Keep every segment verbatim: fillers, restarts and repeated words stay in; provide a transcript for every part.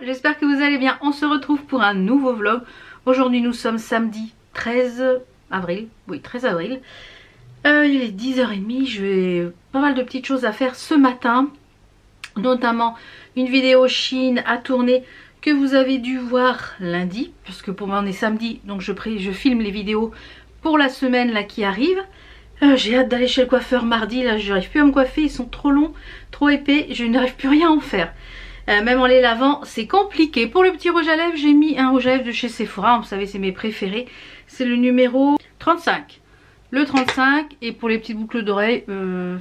j'espère que vous allez bien. On se retrouve pour un nouveau vlog. Aujourd'hui nous sommes samedi treize avril. Oui, treize avril. Euh, il est dix heures trente. J'ai pas mal de petites choses à faire ce matin. Notamment une vidéo Chine à tourner que vous avez dû voir lundi. Puisque pour moi on est samedi. Donc je, pré je filme les vidéos pour la semaine là qui arrive. Euh, J'ai hâte d'aller chez le coiffeur mardi. Là je n'arrive plus à me coiffer. Ils sont trop longs, trop épais. Je n'arrive plus rien à en faire. Euh, même en les lavant c'est compliqué. Pour le petit rouge à lèvres, j'ai mis un rouge à lèvres de chez Sephora, vous savez c'est mes préférés, c'est le numéro trente-cinq, le trente-cinq. Et pour les petites boucles d'oreilles, euh,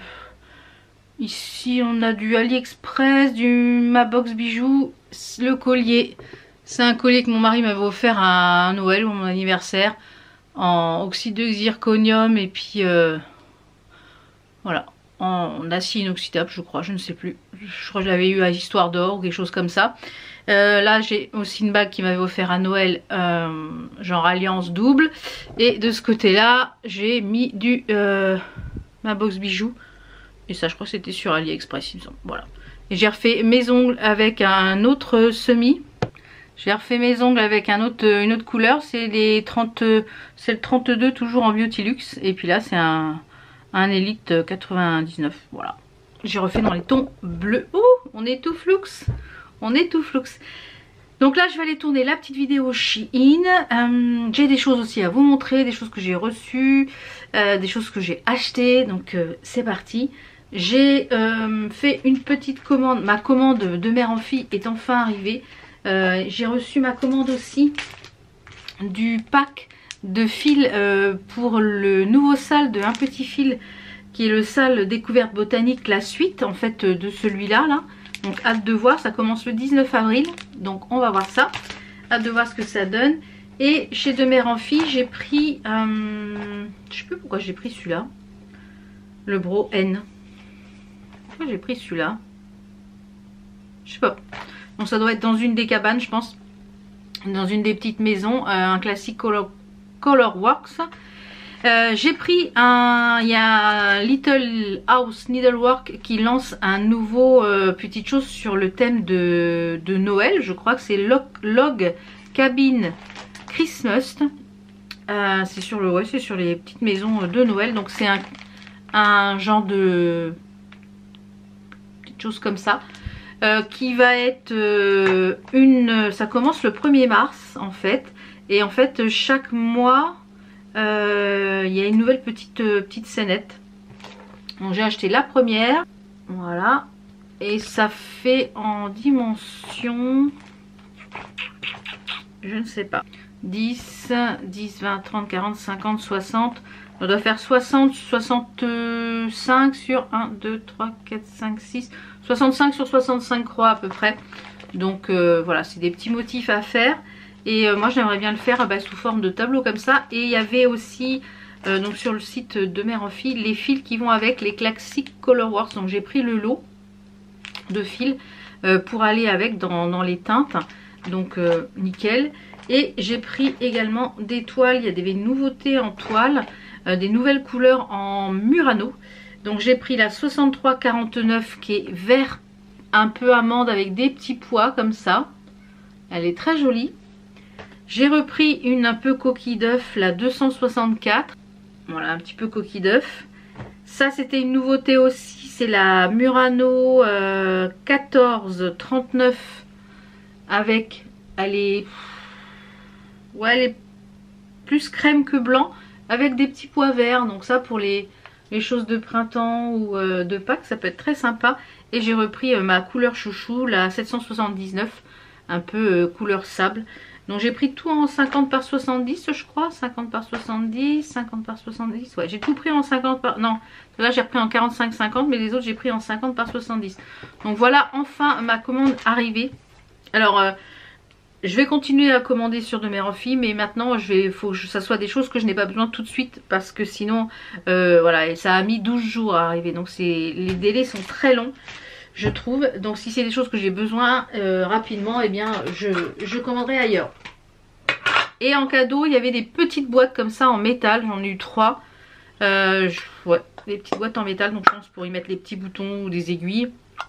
ici on a du AliExpress, du Mabox bijoux, le collier, c'est un collier que mon mari m'avait offert à Noël ou à mon anniversaire, en oxyde de zirconium et puis euh, voilà, en acier inoxydable je crois, je ne sais plus, je crois que je l'avais eu à Histoire d'Or ou quelque chose comme ça. Euh, là j'ai aussi une bague qui m'avait offert à Noël, euh, genre alliance double. Et de ce côté là j'ai mis du euh, ma box bijoux, et ça je crois que c'était sur AliExpress il me semble. Voilà, et j'ai refait mes ongles avec un autre semi. J'ai refait mes ongles avec un autre, une autre couleur, c'est les trente, c'est le trente-deux toujours en Beauty-Luxe. Et puis là c'est un un Elite quatre-vingt-dix-neuf, voilà. J'ai refait dans les tons bleus. Ouh, on est tout flux, on est tout flux. Donc là je vais aller tourner la petite vidéo Shein. Euh, j'ai des choses aussi à vous montrer, des choses que j'ai reçues, euh, des choses que j'ai achetées. Donc euh, c'est parti. J'ai euh, fait une petite commande, ma commande de mère en fille est enfin arrivée. Euh, j'ai reçu ma commande aussi du pack de fil euh, pour le nouveau sale de Un Petit Fil, qui est le sale découverte botanique, la suite en fait de celui-là là. Donc hâte de voir, ça commence le dix-neuf avril, donc on va voir ça, hâte de voir ce que ça donne. Et chez De Mère en Fille j'ai pris euh, je sais plus pourquoi j'ai pris celui-là, le Bro N. Pourquoi j'ai pris celui-là, je sais pas. Bon, ça doit être dans une des cabanes je pense, dans une des petites maisons, euh, un classique color Colorworks. Euh, j'ai pris un, il y a Little House Needlework qui lance un nouveau euh, petite chose sur le thème de, de Noël. Je crois que c'est Log, Log Cabin Christmas. Euh, c'est sur le, ouais, c'est sur les petites maisons de Noël. Donc c'est un, un genre de petite chose comme ça. Euh, qui va être euh, une, ça commence le premier mars en fait. Et en fait chaque mois euh, il y a une nouvelle petite, euh, petite scénette. Donc j'ai acheté la première, voilà, et ça fait en dimension, je ne sais pas, dix, dix, vingt, trente, quarante, cinquante, soixante. On doit faire soixante, soixante-cinq sur un, deux, trois, quatre, cinq, six, soixante-cinq sur soixante-cinq croix à peu près. Donc euh, voilà, c'est des petits motifs à faire. Et euh, moi j'aimerais bien le faire bah, sous forme de tableau comme ça. Et il y avait aussi euh, donc sur le site de Mère en Fille les fils qui vont avec, les classiques Colorworks. Donc j'ai pris le lot de fils euh, pour aller avec dans, dans les teintes. Donc euh, nickel. Et j'ai pris également des toiles, il y a des nouveautés en toile, euh, des nouvelles couleurs en Murano. Donc j'ai pris la soixante-trois quarante-neuf qui est vert un peu amande avec des petits pois comme ça. Elle est très jolie. J'ai repris une un peu coquille d'œuf, la deux cent soixante-quatre. Voilà, un petit peu coquille d'œuf. Ça c'était une nouveauté aussi, c'est la Murano euh, quatorze trente-neuf avec, elle est, ouais, elle est plus crème que blanc avec des petits pois verts. Donc ça pour les, les choses de printemps ou euh, de Pâques, ça peut être très sympa. Et j'ai repris euh, ma couleur chouchou, la sept cent soixante-dix-neuf, un peu euh, couleur sable. Donc j'ai pris tout en cinquante par soixante-dix je crois, cinquante par soixante-dix, cinquante par soixante-dix, ouais j'ai tout pris en cinquante par, non là j'ai repris en quarante-cinq cinquante, mais les autres j'ai pris en cinquante par soixante-dix. Donc voilà enfin ma commande arrivée. Alors euh, je vais continuer à commander sur De Mère en Fille, mais maintenant je vais, faut que ça soit des choses que je n'ai pas besoin tout de suite, parce que sinon euh, voilà, et ça a mis douze jours à arriver, donc les délais sont très longs je trouve. Donc si c'est des choses que j'ai besoin euh, rapidement, et eh bien je, je commanderai ailleurs. Et en cadeau il y avait des petites boîtes comme ça en métal, j'en ai eu trois. Euh, je, ouais, des petites boîtes en métal, donc je pense pour y mettre les petits boutons ou des aiguilles.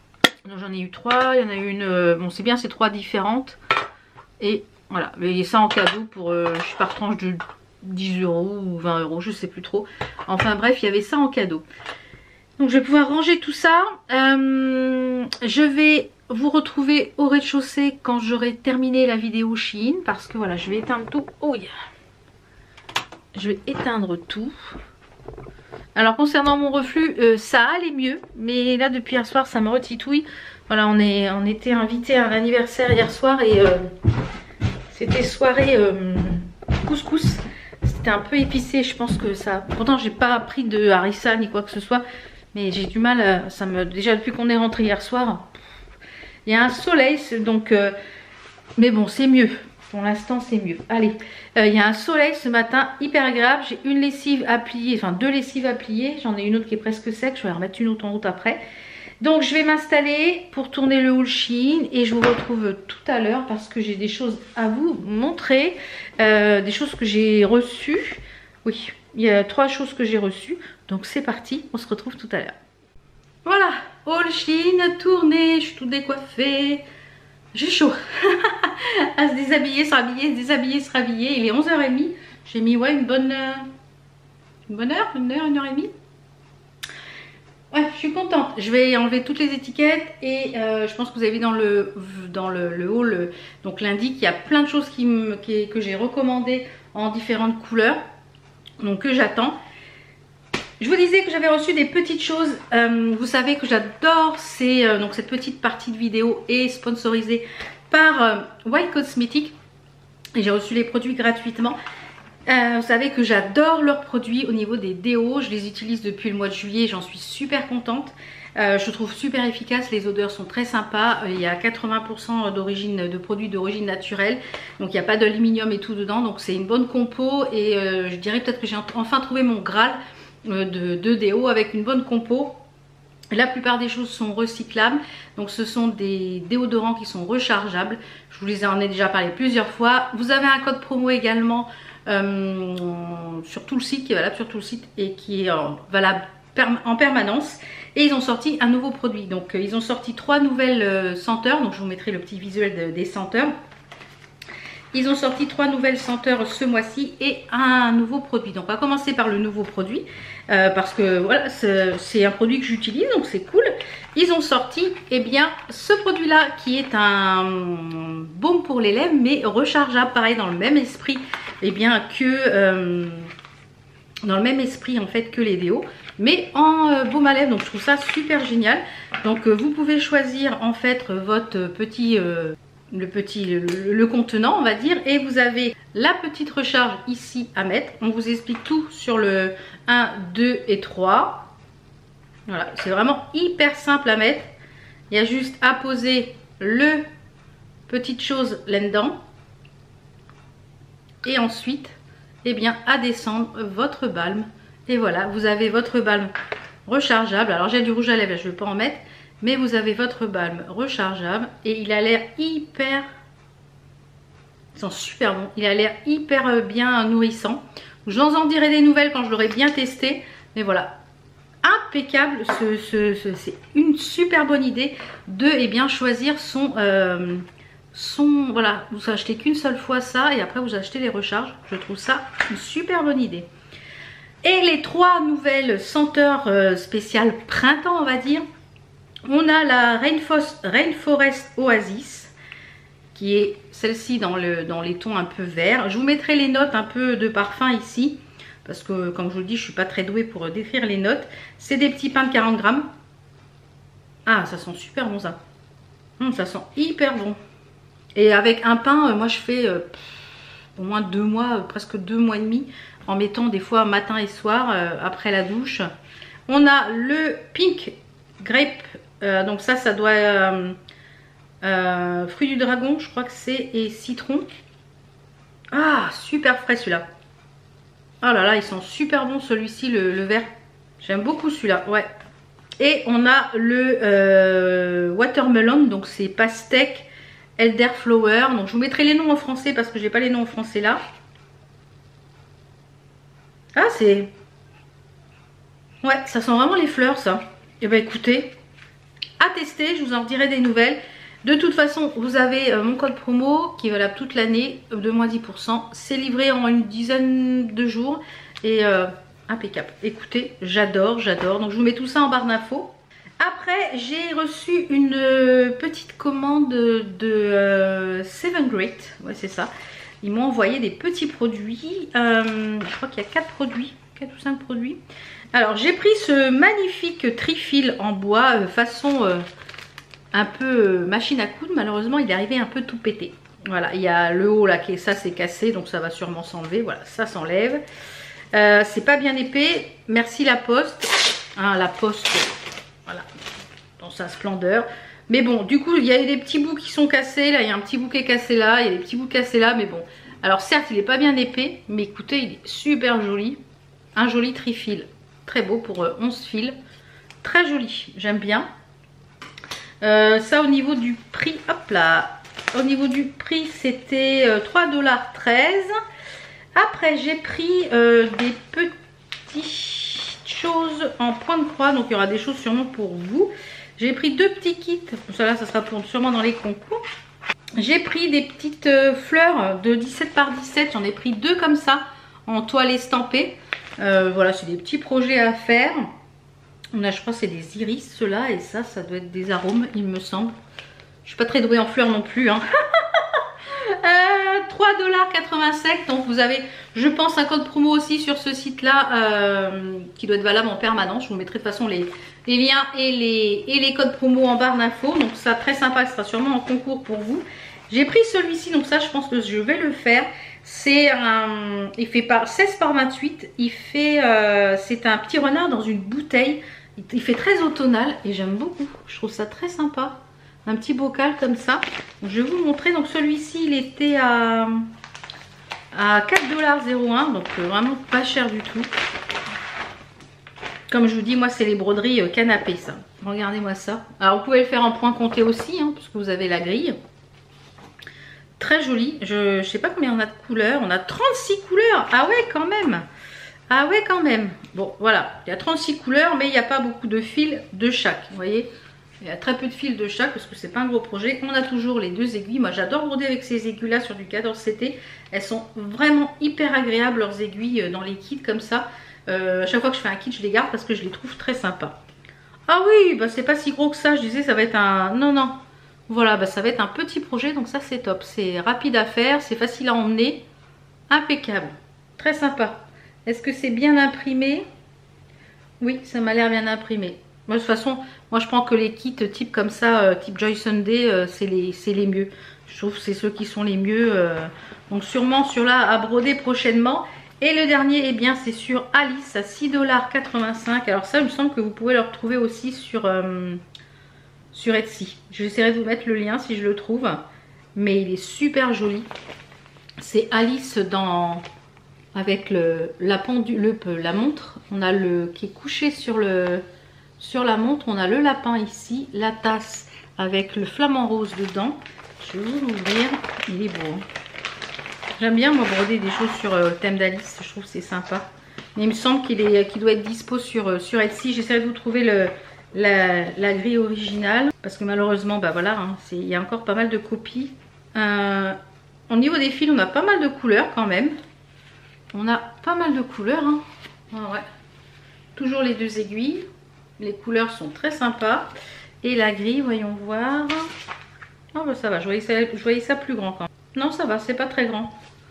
J'en ai eu trois, il y en a eu une, euh, bon c'est bien, c'est trois différentes. Et voilà, mais ça en cadeau pour, euh, je suis par tranche de dix euros ou vingt euros, je sais plus trop. Enfin bref, il y avait ça en cadeau. Donc je vais pouvoir ranger tout ça. Euh, je vais vous retrouver au rez-de-chaussée quand j'aurai terminé la vidéo Shein. Parce que voilà, je vais éteindre tout. Oh yeah. Je vais éteindre tout. Alors concernant mon reflux, euh, ça allait mieux, mais là depuis hier soir ça me retitouille. Voilà, on, est, on était invité à un anniversaire hier soir et euh, c'était soirée euh, couscous. C'était un peu épicé, je pense que ça... Pourtant j'ai pas pris de harissa ni quoi que ce soit, mais j'ai du mal, à... ça me... déjà depuis qu'on est rentré hier soir, il y a un soleil, donc... Euh... Mais bon, c'est mieux. Pour l'instant, c'est mieux. Allez, euh, il y a un soleil ce matin, hyper agréable. J'ai une lessive à plier, enfin deux lessives à plier. J'en ai une autre qui est presque sec. Je vais en remettre une autre en route après. Donc, je vais m'installer pour tourner le haul Shein. Et je vous retrouve tout à l'heure parce que j'ai des choses à vous montrer. Euh, des choses que j'ai reçues. Oui, il y a trois choses que j'ai reçues. Donc, c'est parti. On se retrouve tout à l'heure. Voilà, haul Shein tourné. Je suis toute décoiffée. J'ai chaud à se déshabiller, se rhabiller, se déshabiller, se rhabiller. Il est onze heures trente. J'ai mis ouais, une bonne euh, une bonne heure, une heure, une heure et demie. Ouais, je suis contente. Je vais enlever toutes les étiquettes et euh, je pense que vous avez vu dans le, dans le, le haul, euh, donc lundi, qu'il y a plein de choses qui me, qui, que j'ai recommandées en différentes couleurs. Donc que j'attends. Je vous disais que j'avais reçu des petites choses. Euh, vous savez que j'adore ces, euh, donc cette petite partie de vidéo est sponsorisée par euh, White Cosmetics. Et j'ai reçu les produits gratuitement. Euh, vous savez que j'adore leurs produits au niveau des déos. Je les utilise depuis le mois de juillet. J'en suis super contente. Euh, je trouve super efficace. Les odeurs sont très sympas. Euh, il y a quatre-vingts pour cent d'origine de produits d'origine naturelle. Donc il n'y a pas d'aluminium et tout dedans. Donc c'est une bonne compo. Et euh, je dirais peut-être que j'ai enfin trouvé mon Graal de, de déo avec une bonne compo. La plupart des choses sont recyclables, donc ce sont des déodorants qui sont rechargeables. Je vous les en ai déjà parlé plusieurs fois. Vous avez un code promo également euh, sur tout le site, qui est valable sur tout le site et qui est euh, valable en permanence. Et ils ont sorti un nouveau produit, donc euh, ils ont sorti trois nouvelles euh, senteurs, donc je vous mettrai le petit visuel de, des senteurs. Ils ont sorti trois nouvelles senteurs ce mois-ci et un nouveau produit. Donc on va commencer par le nouveau produit euh, parce que voilà, c'est un produit que j'utilise, donc c'est cool. Ils ont sorti eh bien ce produit-là qui est un baume pour les lèvres mais rechargeable, pareil dans le même esprit eh bien que euh, dans le même esprit en fait que les déos, mais en euh, baume à lèvres. Donc je trouve ça super génial. Donc euh, vous pouvez choisir en fait votre petit euh, le petit le, le contenant on va dire, et vous avez la petite recharge ici à mettre. On vous explique tout sur le un, deux et trois. Voilà, c'est vraiment hyper simple à mettre. Il y a juste à poser le petite chose là-dedans et ensuite eh bien à descendre votre balme. Et voilà, vous avez votre balme rechargeable. Alors j'ai du rouge à lèvres, je ne vais pas en mettre. Mais vous avez votre balme rechargeable et il a l'air hyper... Ils sont super bons. Il a l'air hyper bien nourrissant. Je vous en dirai des nouvelles quand je l'aurai bien testé. Mais voilà, impeccable. Ce, ce, ce, c'est une super bonne idée de eh bien, choisir son... Euh, son voilà, vous achetez qu'une seule fois ça et après vous achetez les recharges. Je trouve ça une super bonne idée. Et les trois nouvelles senteurs euh, spéciales printemps, on va dire. On a la Rainforest, Rainforest Oasis, qui est celle-ci dans, le, dans les tons un peu verts. Je vous mettrai les notes un peu de parfum ici, parce que comme je vous le dis, je ne suis pas très douée pour décrire les notes. C'est des petits pains de quarante grammes. Ah, ça sent super bon ça. Hum, ça sent hyper bon. Et avec un pain, moi je fais euh, au moins deux mois, euh, presque deux mois et demi, en mettant des fois matin et soir, euh, après la douche. On a le Pink Grape. Euh, donc ça, ça doit... Euh, euh, fruit du dragon, je crois que c'est, et citron. Ah, super frais celui-là. Oh là là, ils sont super bons celui-ci, le, le vert. J'aime beaucoup celui-là, ouais. Et on a le euh, watermelon, donc c'est pastèque, elderflower. Donc je vous mettrai les noms en français parce que j'ai pas les noms en français là. Ah, c'est... Ouais, ça sent vraiment les fleurs ça. Et bah écoutez... à tester, je vous en dirai des nouvelles. De toute façon, vous avez euh, mon code promo qui est valable toute l'année de moins dix pour cent. C'est livré en une dizaine de jours et euh, impeccable. Écoutez, j'adore, j'adore. Donc je vous mets tout ça en barre d'infos. Après, j'ai reçu une euh, petite commande de euh, Seven Great. Ouais, c'est ça. Ils m'ont envoyé des petits produits. Euh, je crois qu'il y a quatre produits, quatre ou cinq produits. Alors, j'ai pris ce magnifique trifil en bois euh, façon euh, un peu euh, machine à coudre. Malheureusement, il est arrivé un peu tout pété. Voilà, il y a le haut là qui est ça, c'est cassé, donc ça va sûrement s'enlever. Voilà, ça s'enlève. Euh, c'est pas bien épais. Merci la Poste. Hein, la Poste, voilà, dans sa splendeur. Mais bon, du coup, il y a des petits bouts qui sont cassés. Là, il y a un petit bout qui est cassé là. Il y a des petits bouts cassés là. Mais bon, alors certes, il n'est pas bien épais. Mais écoutez, il est super joli. Un joli trifil. Très beau pour euh, onze fils. Très joli. J'aime bien. Euh, ça, au niveau du prix, hop là. Au niveau du prix, c'était euh, trois dollars treize. Après, j'ai pris euh, des petites choses en point de croix. Donc, il y aura des choses sûrement pour vous. J'ai pris deux petits kits. Ça là, ça sera pour, sûrement dans les concours. J'ai pris des petites euh, fleurs de dix-sept par dix-sept. J'en ai pris deux comme ça, en toile estampée. Euh, voilà, c'est des petits projets à faire. On a, je crois, c'est des iris, ceux-là. Et ça, ça doit être des arômes, il me semble. Je suis pas très douée en fleurs non plus, hein. euh, trois dollars quatre-vingt-sept. Donc vous avez, je pense, un code promo aussi sur ce site là euh, qui doit être valable en permanence. Je vous mettrai de toute façon les, les liens et les, et les codes promo en barre d'infos. Donc ça, très sympa, ce sera sûrement en concours pour vous. J'ai pris celui-ci, donc ça je pense que je vais le faire. C'est un, il fait par seize par vingt-huit. Il fait, euh, c'est un petit renard dans une bouteille. Il, il fait très automnal et j'aime beaucoup. Je trouve ça très sympa. Un petit bocal comme ça. Je vais vous montrer. Donc celui-ci, il était à, à quatre dollars zéro un. Donc euh, vraiment pas cher du tout. Comme je vous dis, moi c'est les broderies euh, canapé ça. Regardez-moi ça. Alors vous pouvez le faire en point compté aussi, hein, parce que vous avez la grille. Très joli. Je ne sais pas combien on a de couleurs. On a trente-six couleurs. Ah ouais, quand même. Ah ouais, quand même. Bon, voilà. Il y a trente-six couleurs, mais il n'y a pas beaucoup de fils de chaque. Vous voyez ? Il y a très peu de fils de chaque parce que c'est pas un gros projet. On a toujours les deux aiguilles. Moi j'adore broder avec ces aiguilles là sur du quatorze C T. Elles sont vraiment hyper agréables, leurs aiguilles dans les kits comme ça. Euh, à chaque fois que je fais un kit, je les garde parce que je les trouve très sympas. Ah oui, bah c'est pas si gros que ça. Je disais ça va être un... Non, non. Voilà, bah ça va être un petit projet. Donc ça c'est top. C'est rapide à faire. C'est facile à emmener. Impeccable. Très sympa. Est-ce que c'est bien imprimé? Oui, ça m'a l'air bien imprimé. Moi, de toute façon, moi je prends que les kits type comme ça, euh, type Joy Sunday, euh, c'est les, les mieux. Je trouve que c'est ceux qui sont les mieux. Euh, donc sûrement sur-là à broder prochainement. Et le dernier, eh bien, c'est sur Alice à six dollars quatre-vingt-cinq. Alors ça, il me semble que vous pouvez le retrouver aussi sur, euh, sur Etsy. J'essaierai de vous mettre le lien si je le trouve. Mais il est super joli. C'est Alice dans... avec le, la pendule, le, la montre. On a le qui est couché sur le... Sur la montre, on a le lapin ici, la tasse avec le flamant rose dedans. Je vais vous l'ouvrir, il est beau. J'aime bien moi broder des choses sur euh, le thème d'Alice, je trouve que c'est sympa. Mais il me semble qu'il est qu'il doit être dispo sur, euh, sur Etsy. J'essaierai de vous trouver le, la, la grille originale. Parce que malheureusement, bah voilà, hein, il y a encore pas mal de copies. Euh, au niveau des fils, on a pas mal de couleurs quand même. On a pas mal de couleurs. Hein. Ah ouais. Toujours les deux aiguilles. Les couleurs sont très sympas. Et la grille, voyons voir. Oh bah ça va, je voyais ça, je voyais ça plus grand quand même. Non, ça va, c'est pas très grand.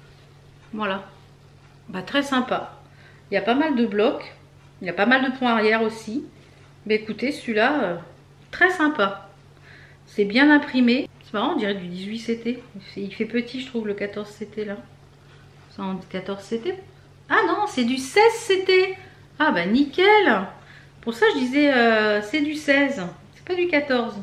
Voilà. Bah très sympa. Il y a pas mal de blocs. Il y a pas mal de points arrière aussi. Mais écoutez, celui-là, euh, très sympa. C'est bien imprimé. C'est marrant, on dirait du dix-huit C T. Il fait petit, je trouve, le quatorze C T là. C'est en quatorze C T. Ah non, c'est du seize C T. Ah bah nickel. Pour ça, je disais, euh, c'est du seize. C'est pas du quatorze.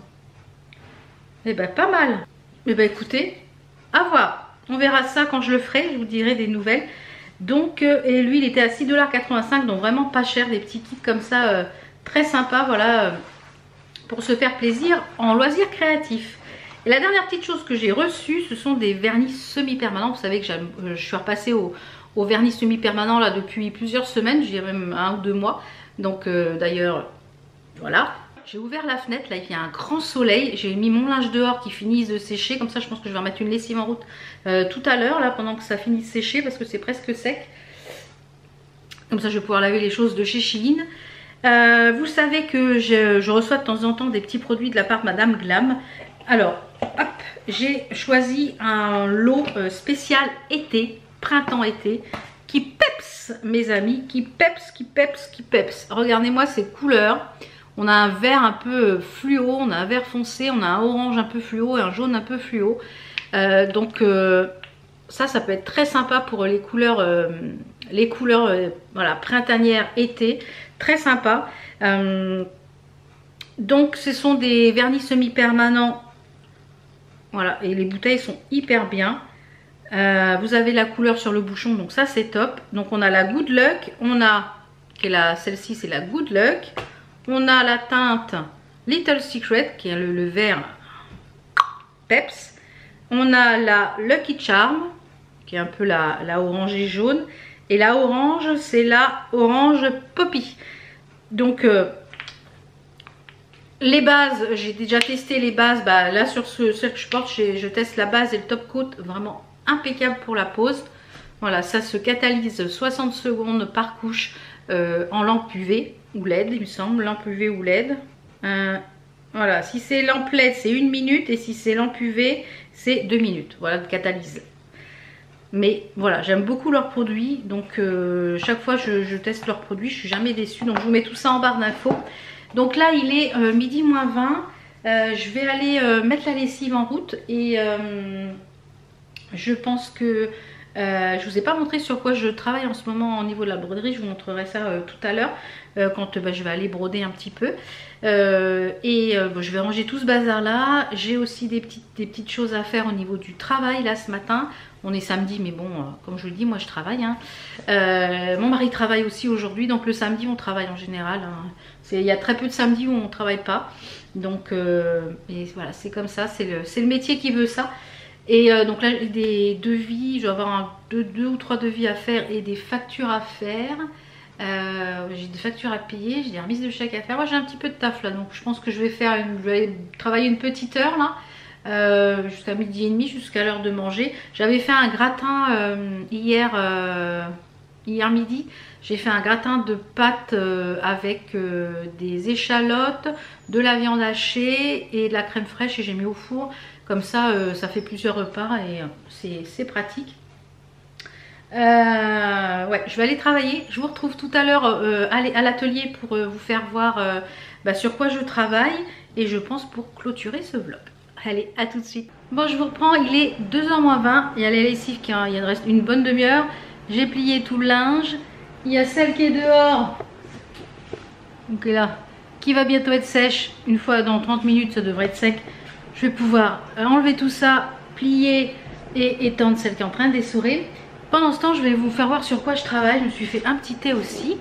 Eh ben, pas mal. Eh ben, écoutez, à voir. On verra ça quand je le ferai. Je vous dirai des nouvelles. Donc, euh, et lui, il était à six dollars quatre-vingt-cinq. Donc, vraiment pas cher. Des petits kits comme ça, euh, très sympa. Voilà, euh, pour se faire plaisir en loisir créatif. Et la dernière petite chose que j'ai reçue, ce sont des vernis semi-permanents. Vous savez que je suis repassée au, au vernis semi-permanent là depuis plusieurs semaines. Je dirais même un ou deux mois. Donc euh, d'ailleurs, voilà. J'ai ouvert la fenêtre, là il y a un grand soleil. J'ai mis mon linge dehors qui finisse de sécher. Comme ça je pense que je vais remettre une lessive en route euh, tout à l'heure, là pendant que ça finit de sécher, parce que c'est presque sec. Comme ça je vais pouvoir laver les choses de chez Shein. Euh, vous savez que je, je reçois de temps en temps des petits produits de la part de Madame Glam. Alors, hop, j'ai choisi un lot euh, spécial été, printemps-été, qui peps, mes amis, qui peps, qui peps, qui peps. Regardez-moi ces couleurs. On a un vert un peu fluo, on a un vert foncé, on a un orange un peu fluo et un jaune un peu fluo. Euh, donc euh, ça, ça peut être très sympa pour les couleurs, euh, les couleurs euh, voilà, printanières, été. Très sympa. Euh, donc ce sont des vernis semi-permanents. Voilà, et les bouteilles sont hyper bien. Euh, vous avez la couleur sur le bouchon, donc ça c'est top. Donc on a la Good Luck, on a, celle-ci c'est la Good Luck. On a la teinte Little Secret, qui est le, le vert peps. On a la Lucky Charm, qui est un peu la, la orange et jaune. Et la orange, c'est la orange poppy. Donc, euh, les bases, j'ai déjà testé les bases. Bah, là, sur ce, ce que je porte, je teste la base et le top coat. Vraiment impeccable pour la pose. Voilà, ça se catalyse soixante secondes par couche euh, en lampe U V ou L E D, il me semble. Lampe U V ou L E D. Euh, voilà, si c'est lampe L E D, c'est une minute. Et si c'est lampe U V, c'est deux minutes. Voilà, de catalyse. Mais voilà, j'aime beaucoup leurs produits. Donc, euh, chaque fois, je, je teste leurs produits. Je suis jamais déçue. Donc, je vous mets tout ça en barre d'infos. Donc là, il est euh, midi moins vingt. Euh, je vais aller euh, mettre la lessive en route. Et euh, je pense que... Euh, je vous ai pas montré sur quoi je travaille en ce moment au niveau de la broderie. Je vous montrerai ça euh, tout à l'heure euh, quand bah, je vais aller broder un petit peu. Euh, et euh, bon, je vais ranger tout ce bazar là. J'ai aussi des petites, des petites choses à faire au niveau du travail là ce matin. On est samedi, mais bon, euh, comme je vous le dis, moi je travaille. Hein. Euh, mon mari travaille aussi aujourd'hui, donc le samedi on travaille en général. Hein. Il y a très peu de samedis où on ne travaille pas. Donc euh, et voilà, c'est comme ça, c'est le, c'est le métier qui veut ça. Et euh, donc là j'ai des devis, je vais avoir un, deux, deux ou trois devis à faire et des factures à faire. Euh, j'ai des factures à payer, j'ai des remises de chèques à faire. Moi j'ai un petit peu de taf là, donc je pense que je vais faire une, je vais travailler une petite heure là. Euh, jusqu'à midi et demi, jusqu'à l'heure de manger. J'avais fait un gratin euh, hier, euh, hier midi. J'ai fait un gratin de pâtes euh, avec euh, des échalotes, de la viande hachée et de la crème fraîche et j'ai mis au four. Comme ça, euh, ça fait plusieurs repas et euh, c'est pratique. Euh, ouais, je vais aller travailler. Je vous retrouve tout à l'heure euh, à l'atelier pour euh, vous faire voir euh, bah, sur quoi je travaille et je pense pour clôturer ce vlog. Allez, à tout de suite. Bon, je vous reprends, il est deux heures moins vingt. Il y a la lessive qui a, il reste une bonne demi-heure. J'ai plié tout le linge. Il y a celle qui est dehors. Donc là, qui va bientôt être sèche. Une fois dans trente minutes, ça devrait être sec. Je vais pouvoir enlever tout ça, plier et étendre celle qui est en train d'essorer. Pendant ce temps, je vais vous faire voir sur quoi je travaille. Je me suis fait un petit thé aussi.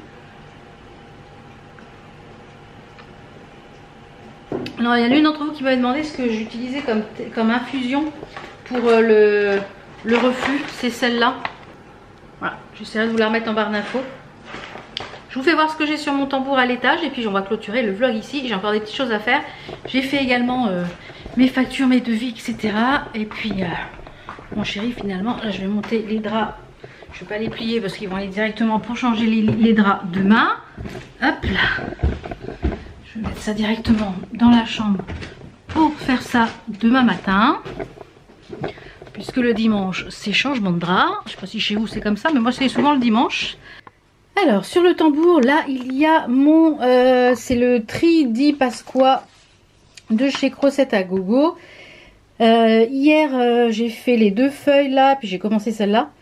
Alors, il y a l'une d'entre vous qui m'avait demandé ce que j'utilisais comme, comme infusion pour euh, le, le reflux. C'est celle-là. Voilà, j'essaierai de vous la remettre en barre d'infos. Je vous fais voir ce que j'ai sur mon tambour à l'étage et puis on va clôturer le vlog ici. J'ai encore des petites choses à faire. J'ai fait également euh, mes factures, mes devis, et cetera. Et puis, euh, mon chéri, finalement, là, je vais monter les draps. Je ne vais pas les plier parce qu'ils vont aller directement pour changer les, les draps demain. Hop là. Je vais mettre ça directement dans la chambre pour faire ça demain matin. Puisque le dimanche, c'est changement de drap. Je ne sais pas si chez vous c'est comme ça, mais moi c'est souvent le dimanche. Alors, sur le tambour, là, il y a mon... Euh, c'est le Tri di Pasqua de chez Crocette à Gogo. Euh, hier, euh, j'ai fait les deux feuilles là, puis j'ai commencé celle-là.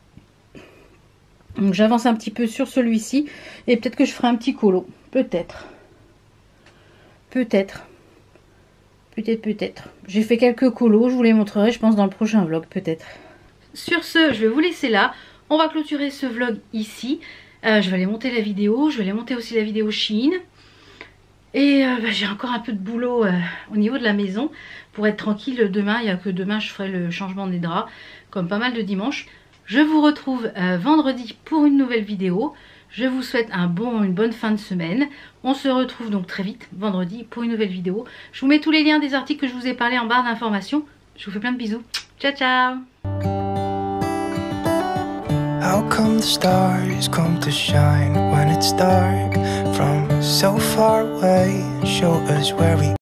Donc, j'avance un petit peu sur celui-ci. Et peut-être que je ferai un petit colo. Peut-être. Peut-être. Peut-être, peut-être. J'ai fait quelques colos. Je vous les montrerai, je pense, dans le prochain vlog, peut-être. Sur ce, je vais vous laisser là. On va clôturer ce vlog ici. Euh, je vais aller monter la vidéo. Je vais aller monter aussi la vidéo Shein. Et euh, bah, j'ai encore un peu de boulot euh, au niveau de la maison. Pour être tranquille demain. Il n'y a que demain je ferai le changement des draps. Comme pas mal de dimanches. Je vous retrouve euh, vendredi pour une nouvelle vidéo. Je vous souhaite un bon, une bonne fin de semaine. On se retrouve donc très vite, vendredi, pour une nouvelle vidéo. Je vous mets tous les liens des articles que je vous ai parlé en barre d'informations. Je vous fais plein de bisous. Ciao, ciao! How come the stars come to shine when it's dark from so far away? Show us where we